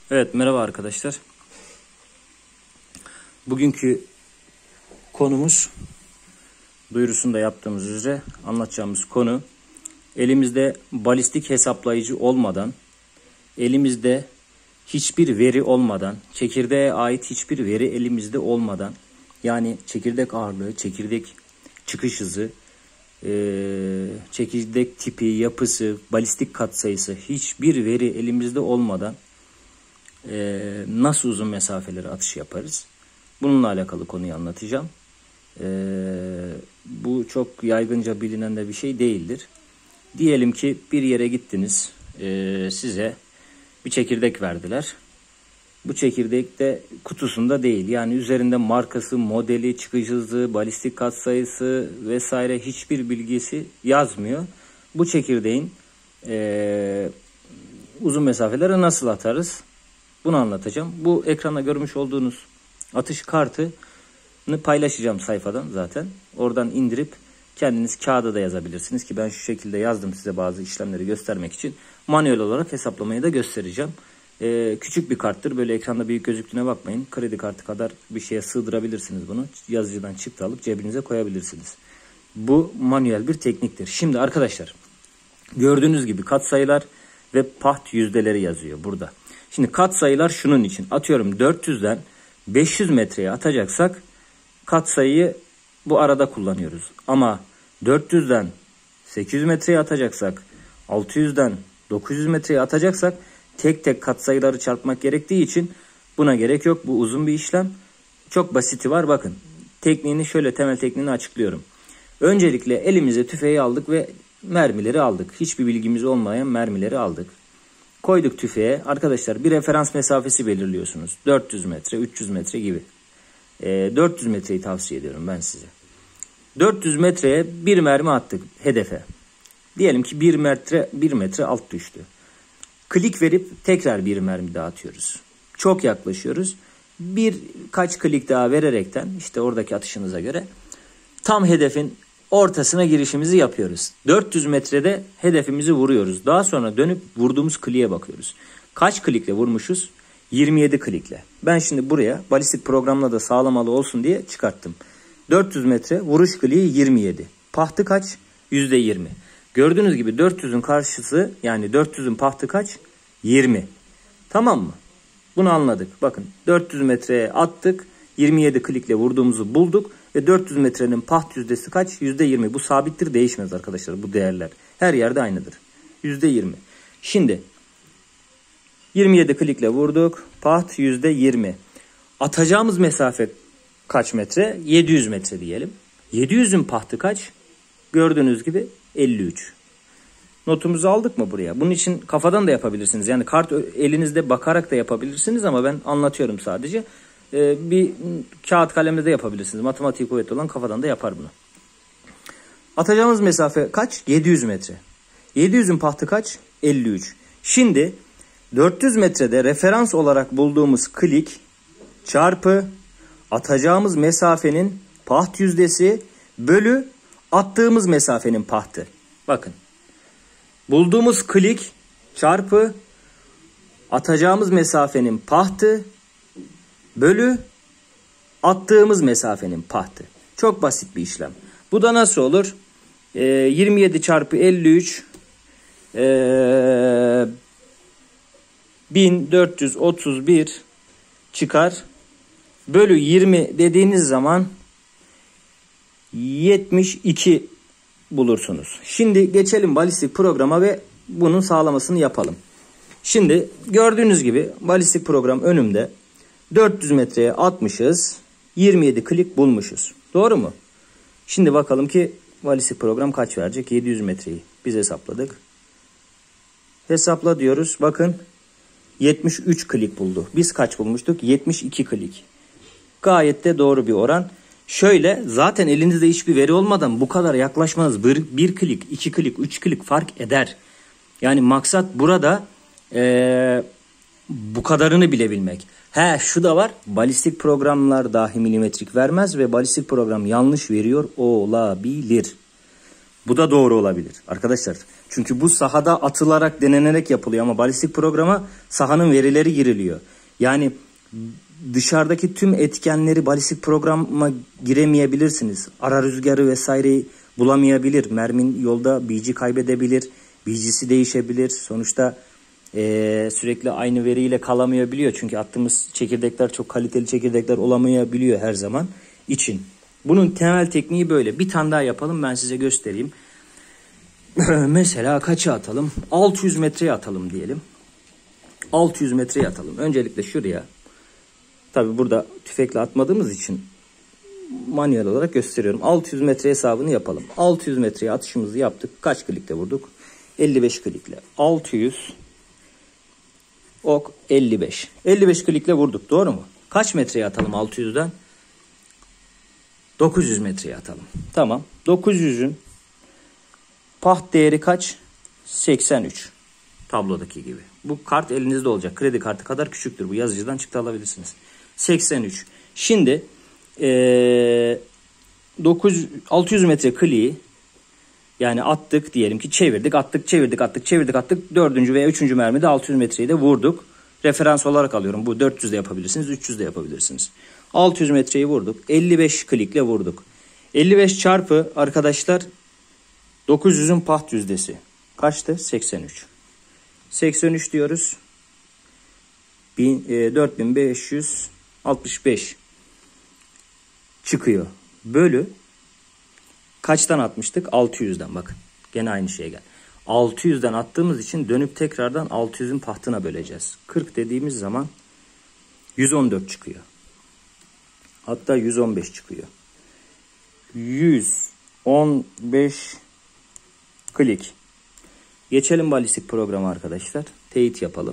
Evet, merhaba arkadaşlar. Bugünkü konumuz, duyurusunu da yaptığımız üzere anlatacağımız konu, elimizde balistik hesaplayıcı olmadan, elimizde hiçbir veri olmadan, çekirdeğe ait hiçbir veri elimizde olmadan, yani çekirdek ağırlığı, çekirdek çıkış hızı, çekirdek tipi, yapısı, balistik katsayısı, hiçbir veri elimizde olmadan nasıl uzun mesafeleri atış yaparız? Bununla alakalı konuyu anlatacağım. Bu çok yaygınca bilinen de bir şey değildir. Diyelim ki bir yere gittiniz, size bir çekirdek verdiler. Bu çekirdek de kutusunda değil. Yani üzerinde markası, modeli, çıkış hızı, balistik katsayısı vesaire hiçbir bilgisi yazmıyor. Bu çekirdeğin uzun mesafeleri nasıl atarız? Bunu anlatacağım. Bu ekranda görmüş olduğunuz atış kartını paylaşacağım sayfadan zaten. Oradan indirip kendiniz kağıda da yazabilirsiniz ki ben şu şekilde yazdım size bazı işlemleri göstermek için. Manuel olarak hesaplamayı da göstereceğim. Küçük bir karttır. Böyle ekranda büyük gözüktüğüne bakmayın. Kredi kartı kadar bir şeye sığdırabilirsiniz bunu. Yazıcıdan çıktı alıp cebinize koyabilirsiniz. Bu manuel bir tekniktir. Şimdi arkadaşlar, gördüğünüz gibi katsayılar ve paht yüzdeleri yazıyor burada. Şimdi katsayılar şunun için. Atıyorum 400'den 500 metreye atacaksak katsayıyı bu arada kullanıyoruz. Ama 400'den 800 metreye atacaksak, 600'den 900 metreye atacaksak tek tek katsayıları çarpmak gerektiği için buna gerek yok. Bu uzun bir işlem. Çok basiti var. Bakın, tekniğini şöyle, temel tekniğini açıklıyorum. Öncelikle elimize tüfeği aldık ve mermileri aldık. Hiçbir bilgimiz olmayan mermileri aldık. Koyduk tüfeğe. Arkadaşlar, bir referans mesafesi belirliyorsunuz. 400 metre, 300 metre gibi. 400 metreyi tavsiye ediyorum ben size. 400 metreye bir mermi attık hedefe. Diyelim ki 1 metre alt düştü. Klik verip tekrar bir mermi daha atıyoruz. Çok yaklaşıyoruz. Birkaç klik daha vererekten, işte oradaki atışınıza göre, tam hedefin ortasına girişimizi yapıyoruz. 400 metrede hedefimizi vuruyoruz. Daha sonra dönüp vurduğumuz kliğe bakıyoruz. Kaç klikle vurmuşuz? 27 klikle. Ben şimdi buraya balistik programla da sağlamalı olsun diye çıkarttım. 400 metre vuruş kliği 27. Pahtı kaç? %20. Gördüğünüz gibi 400'ün karşısı, yani 400'ün pahtı kaç? 20. Tamam mı? Bunu anladık. Bakın, 400 metreye attık. 27 klikle vurduğumuzu bulduk. Ve 400 metrenin paht yüzdesi kaç? %20. Bu sabittir, değişmez arkadaşlar bu değerler. Her yerde aynıdır. %20. Şimdi 27 klikle vurduk. Paht %20. Atacağımız mesafe kaç metre? 700 metre diyelim. 700'ün pahtı kaç? Gördüğünüz gibi 53. Notumuzu aldık mı buraya? Bunun için kafadan da yapabilirsiniz. Yani kart elinizde bakarak da yapabilirsiniz ama ben anlatıyorum sadece. Bir kağıt kalemle de yapabilirsiniz. Matematiği kuvvetli olan kafadan da yapar bunu. Atacağımız mesafe kaç? 700 metre. 700'ün pahtı kaç? 53. Şimdi 400 metrede referans olarak bulduğumuz klik çarpı atacağımız mesafenin paht yüzdesi bölü attığımız mesafenin pahtı. Bakın. Bulduğumuz klik çarpı atacağımız mesafenin pahtı bölü attığımız mesafenin pahtı. Çok basit bir işlem. Bu da nasıl olur? 27 çarpı 53 1431 çıkar. Bölü 20 dediğiniz zaman 72 bulursunuz. Şimdi geçelim balistik programa ve bunun sağlamasını yapalım. Şimdi gördüğünüz gibi balistik program önümde. 400 metreye atmışız. 27 klik bulmuşuz. Doğru mu? Şimdi bakalım ki balistik program kaç verecek? 700 metreyi biz hesapladık. Hesapla diyoruz. Bakın 73 klik buldu. Biz kaç bulmuştuk? 72 klik. Gayet de doğru bir oran. Şöyle, zaten elinizde hiçbir veri olmadan bu kadar yaklaşmanız bir klik, 2 klik, 3 klik fark eder. Yani maksat burada bu kadarını bilebilmek. Şu da var. Balistik programlar dahi milimetrik vermez ve balistik program yanlış veriyor olabilir. Bu da doğru olabilir arkadaşlar. Çünkü bu sahada atılarak, denenerek yapılıyor ama balistik programa sahanın verileri giriliyor. Yani dışarıdaki tüm etkenleri balistik programa giremeyebilirsiniz. Ara rüzgarı vesaireyi bulamayabilir. Mermin yolda BG kaybedebilir. BG'si değişebilir. Sonuçta sürekli aynı veriyle kalamayabiliyor. Çünkü attığımız çekirdekler çok kaliteli çekirdekler olamayabiliyor her zaman için. Bunun temel tekniği böyle. Bir tane daha yapalım, ben size göstereyim. Mesela kaça atalım? 600 metreye atalım diyelim. 600 metreye atalım. Öncelikle şuraya. Tabi burada tüfekle atmadığımız için manuel olarak gösteriyorum. 600 metre hesabını yapalım. 600 metreye atışımızı yaptık. Kaç klikle vurduk? 55 klikle. 600 ok 55. 55 klikle vurduk. Doğru mu? Kaç metreye atalım 600'den? 900 metreye atalım. Tamam. 900'ün paht değeri kaç? 83. Tablodaki gibi. Bu kart elinizde olacak. Kredi kartı kadar küçüktür. Bu yazıcıdan çıktı alabilirsiniz. 83. Şimdi 600 metre kliği yani attık diyelim ki, çevirdik, attık, çevirdik, attık, çevirdik, attık. 4. veya 3. mermide 600 metreyi de vurduk. Referans olarak alıyorum. Bu 400 de yapabilirsiniz, 300 de yapabilirsiniz. 600 metreyi vurduk. 55 klikle vurduk. 55 çarpı arkadaşlar 900'ün paht yüzdesi. Kaçtı? 83. 83 diyoruz. 4565 çıkıyor. Bölü kaçtan atmıştık? 600'den, bakın. Gene aynı şeye gel. 600'den attığımız için dönüp tekrardan 600'ün pahtına böleceğiz. 40 dediğimiz zaman 114 çıkıyor. Hatta 115 çıkıyor. 115 klik. Geçelim balistik programa arkadaşlar. Teyit yapalım.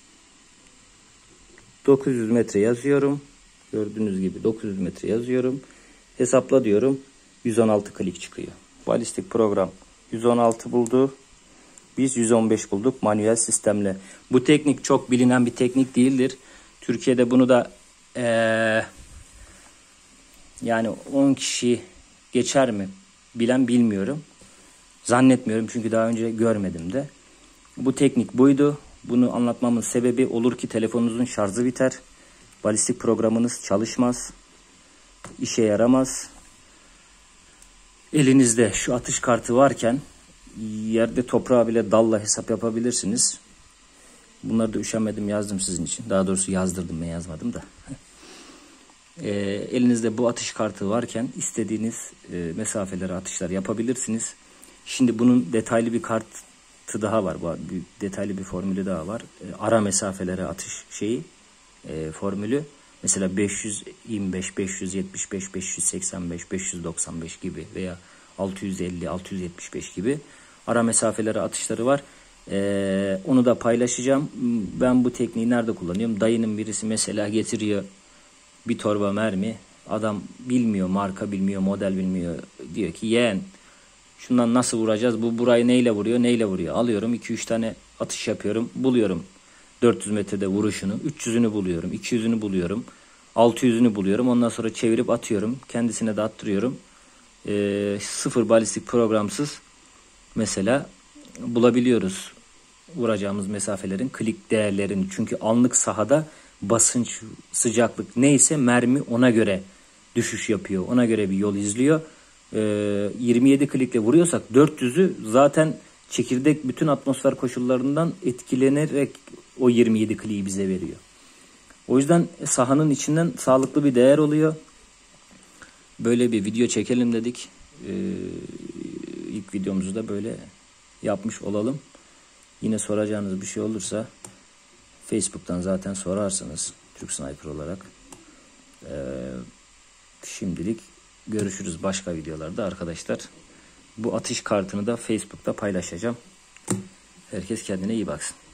900 metre yazıyorum. Gördüğünüz gibi 900 metre yazıyorum. Hesapla diyorum. 116 klik çıkıyor. Balistik program 116 buldu. Biz 115 bulduk manuel sistemle. Bu teknik çok bilinen bir teknik değildir. Türkiye'de bunu da yani 10 kişi geçer mi bilen bilmiyorum. Zannetmiyorum çünkü daha önce görmedim de. Bu teknik buydu. Bunu anlatmamın sebebi, olur ki telefonunuzun şarjı biter. Balistik programınız çalışmaz. İşe yaramaz. Elinizde şu atış kartı varken yerde toprağa bile dalla hesap yapabilirsiniz. Bunları da üşenmedim, yazdım sizin için. Daha doğrusu yazdırdım, ben yazmadım da. Elinizde bu atış kartı varken istediğiniz mesafelere atışlar yapabilirsiniz. Şimdi bunun detaylı bir kartı daha var. Detaylı bir formülü daha var. Ara mesafelere atış formülü. Mesela 525, 575, 585, 595 gibi veya 650, 675 gibi ara mesafelere atışları var. Onu da paylaşacağım. Ben bu tekniği nerede kullanıyorum? Dayının birisi mesela getiriyor bir torba mermi. Adam bilmiyor, marka bilmiyor, model bilmiyor. Diyor ki yeğen, şundan nasıl vuracağız? Bu burayı neyle vuruyor, neyle vuruyor? Alıyorum 2-3 tane atış yapıyorum. Buluyorum 400 metrede vuruşunu. 300'ünü buluyorum, 200'ünü buluyorum. 600'ünü buluyorum. Ondan sonra çevirip atıyorum. Kendisine de attırıyorum. Sıfır balistik programsız mesela bulabiliyoruz vuracağımız mesafelerin klik değerlerini. Çünkü anlık sahada basınç, sıcaklık neyse mermi ona göre düşüş yapıyor. Ona göre bir yol izliyor. 27 klikle vuruyorsak 400'ü zaten çekirdek bütün atmosfer koşullarından etkilenerek o 27 kliği bize veriyor. O yüzden sahanın içinden sağlıklı bir değer oluyor. Böyle bir video çekelim dedik. İlk videomuzu da böyle yapmış olalım. Yine soracağınız bir şey olursa Facebook'tan zaten sorarsınız Türk Sniper olarak. Şimdilik görüşürüz başka videolarda arkadaşlar. Bu atış kartını da Facebook'ta paylaşacağım. Herkes kendine iyi baksın.